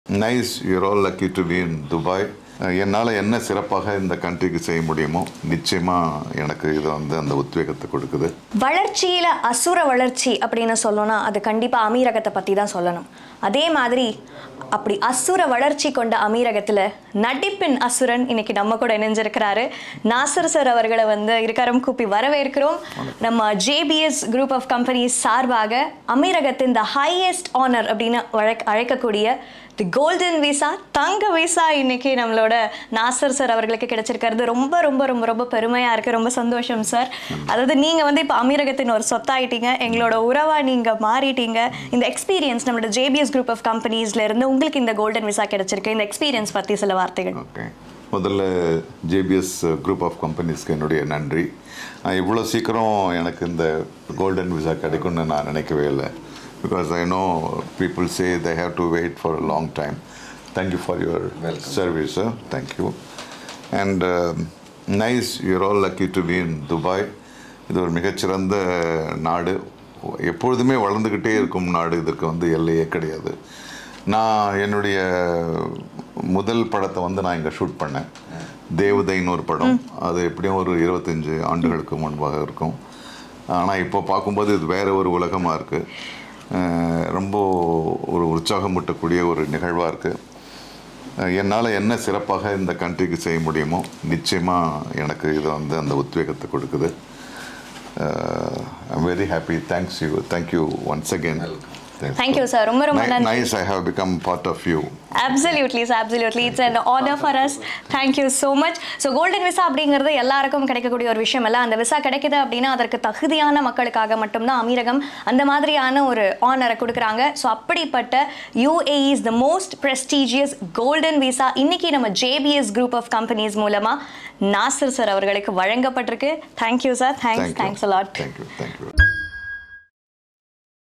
Nice, you're all lucky to be in Dubai. என்னால் என்ன சிறப்பாக இந்த கண்ட்ரிக்கு செய்ய முடியுமோ நிச்சயமாக எனக்கு இது வந்து அந்த உத்வேகத்தை கொடுக்குது. வளர்ச்சியில் அசுர வளர்ச்சி அப்படின்னு சொல்லணும்னா அது கண்டிப்பாக அமீரகத்தை பற்றி தான் சொல்லணும். அதே மாதிரி அப்படி அசுர வளர்ச்சி கொண்ட அமீரகத்தில் நடிப்பின் அசுரன் இன்னைக்கு நம்ம கூட இணைஞ்சிருக்கிறாரு. நாசர் சார் அவர்களை வந்து இருக்காரம் கூப்பி வரவேற்கிறோம். நம்ம ஜேபிஎஸ் குரூப் ஆஃப் கம்பெனிஸ் சார்பாக அமீரகத்தின் த ஹையஸ்ட் ஆனர் அப்படின்னு அழைக்கக்கூடிய தி கோல்டன் விசா, தங்க விசா இன்னைக்கு நம்மளோட நாசர் சார் அவர்களுக்கு கிடைச்சிருக்கிறது ரொம்ப ரொம்ப ரொம்ப ரொம்ப பெருமையாக இருக்குது. ரொம்ப சந்தோஷம் சார். அதாவது நீங்கள் வந்து இப்போ அமீரகத்தின் ஒரு சொத்தாயிட்டீங்க, எங்களோட உறவாக நீங்கள் மாறிட்டீங்க. இந்த எக்ஸ்பீரியன்ஸ் நம்மளோட ஜேபிஎஸ் குரூப் ஆஃப் கம்பெனிஸ்ல இருந்து உங்களுக்கு இந்த கோல்டன் விசா கிடைச்சிருக்கு. இந்த எக்ஸ்பீரியன்ஸ் பற்றி சில வார்த்தைகள். ஓகே, முதல்ல ஜேபிஎஸ் குரூப் ஆஃப் கம்பெனிஸ்க்கு என்னுடைய நன்றி. இவ்வளோ சீக்கிரம் எனக்கு இந்த கோல்டன் விசா கிடைக்கும்னு நான் நினைக்கவே இல்லை. Because I know people say they have to wait for a long time. Thank you for your service, sir. Thank you. And nice, you're all lucky to be in Dubai. இது ஒரு மிகச்சிறந்த நாடு, எப்பொழுதுமே வளர்ந்துக்கிட்டே இருக்கும் நாடு. இதற்கு வந்து எல்லையே கிடையாது. நான் என்னுடைய முதல் படத்தை வந்து நான் இங்கே ஷூட் பண்ணேன், தேவதைன்னு ஒரு படம். அது எப்படியும் ஒரு 25 ஆண்டுகளுக்கு முன்பாக இருக்கும். ஆனால் இப்போ பார்க்கும்போது இது வேறு ஒரு உலகமாக இருக்குது. ரொம்ப ஒரு உற்சாகமூட்டக்கூடிய ஒரு நிகழ்வாக இருக்குது. என்னால் என்ன சிறப்பாக இந்த கண்ட்ரிக்கு செய்ய முடியுமோ நிச்சயமாக எனக்கு இது வந்து அந்த உத்வேகத்தை கொடுக்குது. I'm very happy. Thank you once again. Thank you, sir. ரொம்ப ரொம்ப நன்றி. Nice, I have become part of you. Absolutely, sir. Absolutely. It's an honor for us. Thank you so much. So, golden visa அப்படிங்கிறது எல்லாருக்கும் கிடைக்கக்கூடிய ஒரு விஷயம் இல்லை. அந்த விசா கிடைக்குது அப்படின்னா அதற்கு தகுதியான மக்களுக்காக மட்டும்தான் அமீரகம் அந்த மாதிரியான ஒரு ஆனரை கொடுக்குறாங்க. ஸோ அப்படிப்பட்ட UAE is the most prestigious golden visa இன்னைக்கு நம்ம JBS group of companies மூலமா நாசர் சார் அவர்களுக்கு வழங்கப்பட்டிருக்கு. Thank you, sir. Thanks a lot. Thank you.